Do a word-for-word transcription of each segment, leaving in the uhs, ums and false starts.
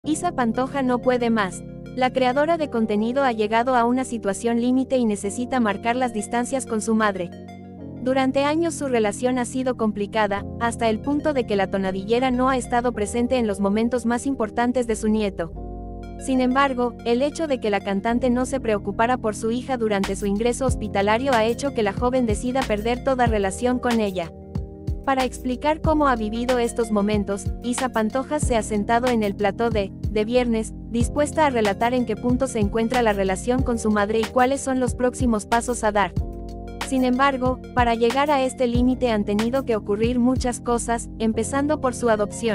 Isa Pantoja no puede más. La creadora de contenido ha llegado a una situación límite y necesita marcar las distancias con su madre. Durante años su relación ha sido complicada, hasta el punto de que la tonadillera no ha estado presente en los momentos más importantes de su nieto. Sin embargo, el hecho de que la cantante no se preocupara por su hija durante su ingreso hospitalario ha hecho que la joven decida perder toda relación con ella. Para explicar cómo ha vivido estos momentos, Isa Pantoja se ha sentado en el plató de De Viernes, dispuesta a relatar en qué punto se encuentra la relación con su madre y cuáles son los próximos pasos a dar. Sin embargo, para llegar a este límite han tenido que ocurrir muchas cosas, empezando por su adopción.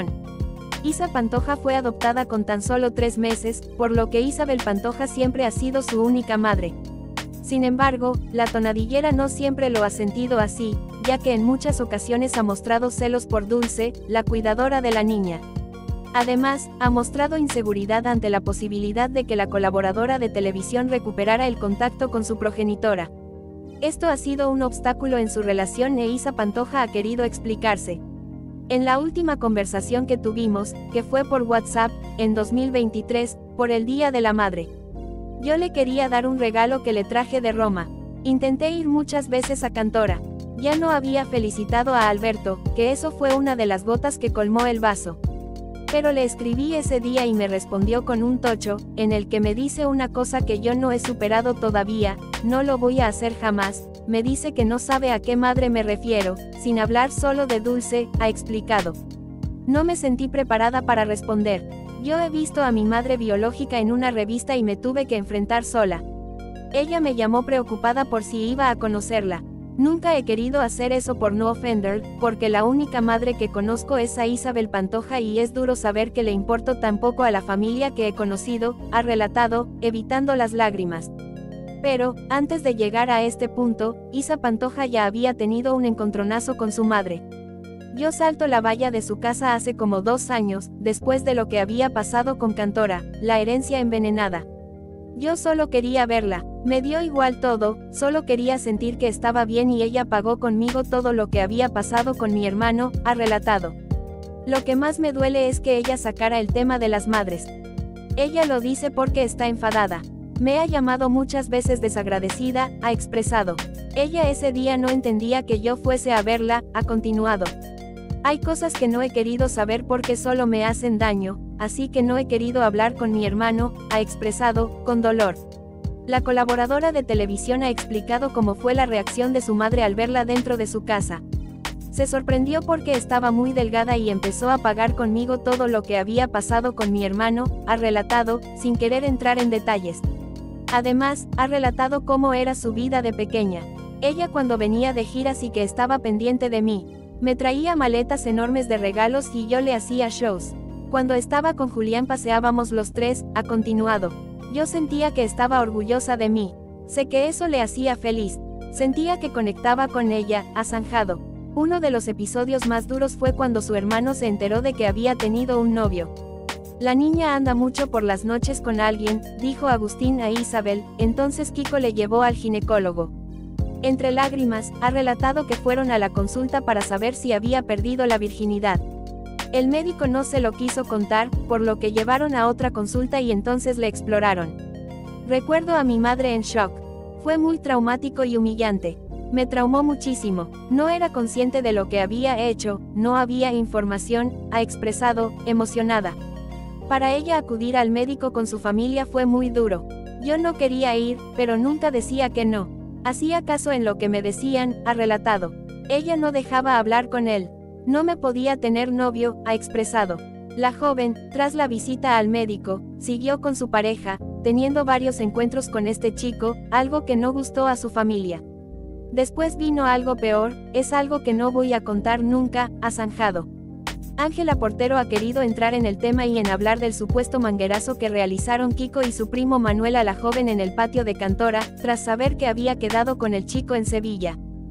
Isa Pantoja fue adoptada con tan solo tres meses, por lo que Isabel Pantoja siempre ha sido su única madre. Sin embargo, la tonadillera no siempre lo ha sentido así, ya que en muchas ocasiones ha mostrado celos por Dulce, la cuidadora de la niña. Además, ha mostrado inseguridad ante la posibilidad de que la colaboradora de televisión recuperara el contacto con su progenitora. Esto ha sido un obstáculo en su relación e Isa Pantoja ha querido explicarse. En la última conversación que tuvimos, que fue por WhatsApp, en dos mil veintitrés, por el Día de la Madre. Yo le quería dar un regalo que le traje de Roma. Intenté ir muchas veces a Cantora. Ya no había felicitado a Alberto, que eso fue una de las gotas que colmó el vaso. Pero le escribí ese día y me respondió con un tocho, en el que me dice una cosa que yo no he superado todavía, no lo voy a hacer jamás, me dice que no sabe a qué madre me refiero, sin hablar solo de Dulce, ha explicado. No me sentí preparada para responder. Yo he visto a mi madre biológica en una revista y me tuve que enfrentar sola. Ella me llamó preocupada por si iba a conocerla. Nunca he querido hacer eso por no ofender, porque la única madre que conozco es a Isabel Pantoja y es duro saber que le importo tan poco a la familia que he conocido, ha relatado, evitando las lágrimas. Pero, antes de llegar a este punto, Isa Pantoja ya había tenido un encontronazo con su madre. Yo salto la valla de su casa hace como dos años, después de lo que había pasado con Cantora, la herencia envenenada. Yo solo quería verla, me dio igual todo, solo quería sentir que estaba bien y ella pagó conmigo todo lo que había pasado con mi hermano, ha relatado. Lo que más me duele es que ella sacara el tema de las madres. Ella lo dice porque está enfadada. Me ha llamado muchas veces desagradecida, ha expresado. Ella ese día no entendía que yo fuese a verla, ha continuado. Hay cosas que no he querido saber porque solo me hacen daño, así que no he querido hablar con mi hermano, ha expresado, con dolor. La colaboradora de televisión ha explicado cómo fue la reacción de su madre al verla dentro de su casa. Se sorprendió porque estaba muy delgada y empezó a pagar conmigo todo lo que había pasado con mi hermano, ha relatado, sin querer entrar en detalles. Además, ha relatado cómo era su vida de pequeña. Ella cuando venía de giras y que estaba pendiente de mí. Me traía maletas enormes de regalos y yo le hacía shows. Cuando estaba con Julián paseábamos los tres, ha continuado. Yo sentía que estaba orgullosa de mí. Sé que eso le hacía feliz. Sentía que conectaba con ella, ha zanjado. Uno de los episodios más duros fue cuando su hermano se enteró de que había tenido un novio. La niña anda mucho por las noches con alguien, dijo Agustín a Isabel, entonces Kiko le llevó al ginecólogo. Entre lágrimas, ha relatado que fueron a la consulta para saber si había perdido la virginidad. El médico no se lo quiso contar, por lo que llevaron a otra consulta y entonces le exploraron. Recuerdo a mi madre en shock. Fue muy traumático y humillante. Me traumó muchísimo, no era consciente de lo que había hecho, no había información, ha expresado, emocionada. Para ella acudir al médico con su familia fue muy duro. Yo no quería ir, pero nunca decía que no. Hacía caso en lo que me decían, ha relatado. Ella no dejaba hablar con él. No me podía tener novio, ha expresado. La joven, tras la visita al médico, siguió con su pareja, teniendo varios encuentros con este chico, algo que no gustó a su familia. Después vino algo peor, es algo que no voy a contar nunca, ha zanjado. Ángela Portero ha querido entrar en el tema y en hablar del supuesto manguerazo que realizaron Kiko y su primo Manuel a la joven en el patio de Cantora, tras saber que había quedado con el chico en Sevilla.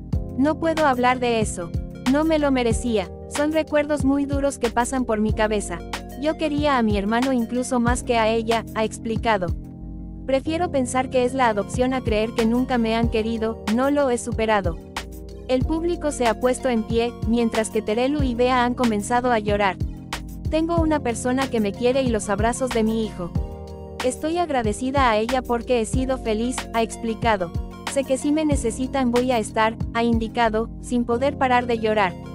No puedo hablar de eso. No me lo merecía. Son recuerdos muy duros que pasan por mi cabeza. Yo quería a mi hermano incluso más que a ella, ha explicado. Prefiero pensar que es la adopción a creer que nunca me han querido, no lo he superado. El público se ha puesto en pie, mientras que Terelu y Bea han comenzado a llorar. Tengo una persona que me quiere y los abrazos de mi hijo. Estoy agradecida a ella porque he sido feliz, ha explicado. Sé que si me necesitan voy a estar, ha indicado, sin poder parar de llorar.